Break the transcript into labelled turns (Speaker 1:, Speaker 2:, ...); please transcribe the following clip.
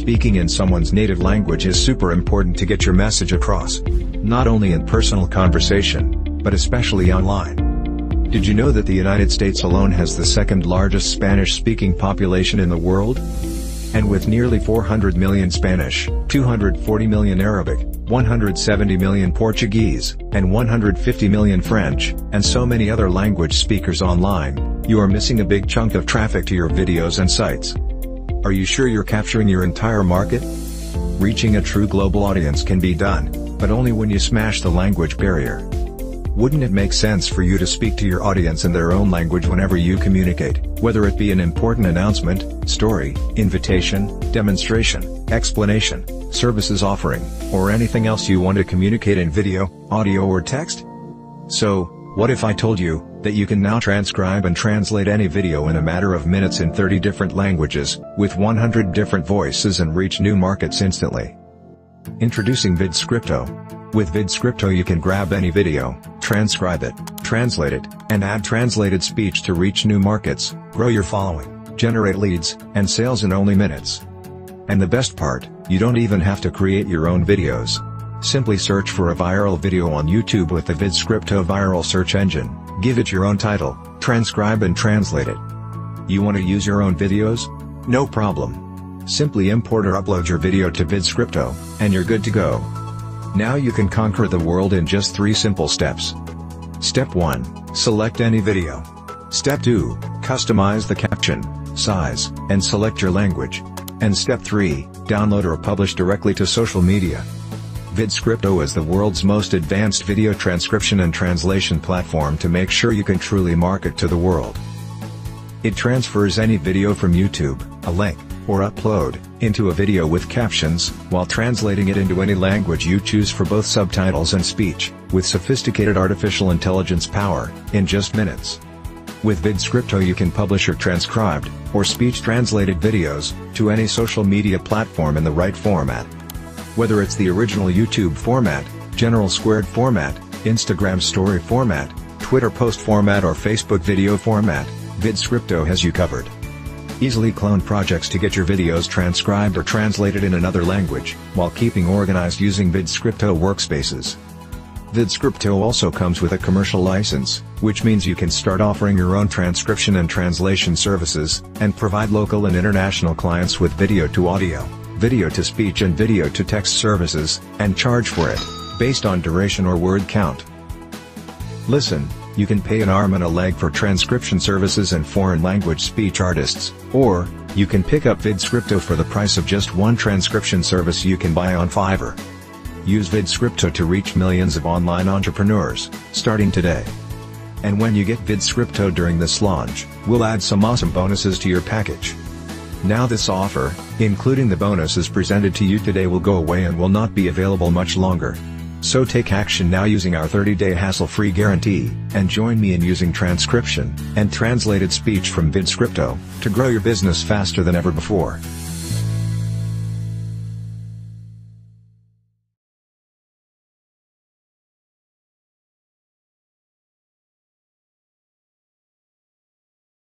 Speaker 1: speaking in someone's native language is super important to get your message across. Not only in personal conversation, but especially online. Did you know that the United States alone has the second largest Spanish-speaking population in the world? And with nearly 400 million Spanish, 240 million Arabic, 170 million Portuguese, and 150 million French, and so many other language speakers online, you are missing a big chunk of traffic to your videos and sites. Are you sure you're capturing your entire market? Reaching a true global audience can be done, but only when you smash the language barrier. Wouldn't it make sense for you to speak to your audience in their own language whenever you communicate, whether it be an important announcement, story, invitation, demonstration, explanation, services offering, or anything else you want to communicate in video, audio or text? So, what if I told you that you can now transcribe and translate any video in a matter of minutes in 30 different languages, with 100 different voices and reach new markets instantly? Introducing VidScripto. With VidScripto you can grab any video, transcribe it, translate it, and add translated speech to reach new markets, grow your following, generate leads, and sales in only minutes. And the best part, you don't even have to create your own videos. Simply search for a viral video on YouTube with the VidScripto viral search engine, give it your own title, transcribe and translate it. You want to use your own videos? No problem. Simply import or upload your video to VidScripto, and you're good to go. Now you can conquer the world in just 3 simple steps. Step 1. Select any video. Step 2. Customize the caption, size, and select your language. And Step 3. Download or publish directly to social media. VidScripto is the world's most advanced video transcription and translation platform to make sure you can truly market to the world. It transfers any video from YouTube, a link, or upload, into a video with captions, while translating it into any language you choose for both subtitles and speech, with sophisticated artificial intelligence power, in just minutes. With VidScripto you can publish your transcribed, or speech-translated videos, to any social media platform in the right format. Whether it's the original YouTube format, general squared format, Instagram story format, Twitter post format or Facebook video format, VidScripto has you covered. Easily clone projects to get your videos transcribed or translated in another language, while keeping organized using VidScripto workspaces. VidScripto also comes with a commercial license, which means you can start offering your own transcription and translation services, and provide local and international clients with video to audio, video to speech and video to text services, and charge for it, based on duration or word count. Listen, you can pay an arm and a leg for transcription services and foreign language speech artists, or, you can pick up VidScripto for the price of just one transcription service you can buy on Fiverr. Use VidScripto to reach millions of online entrepreneurs, starting today. And when you get VidScripto during this launch, we'll add some awesome bonuses to your package. Now this offer, including the bonuses presented to you today, will go away and will not be available much longer. So take action now using our 30-day hassle-free guarantee, and join me in using transcription and translated speech from VidScripto to grow your business faster than ever before.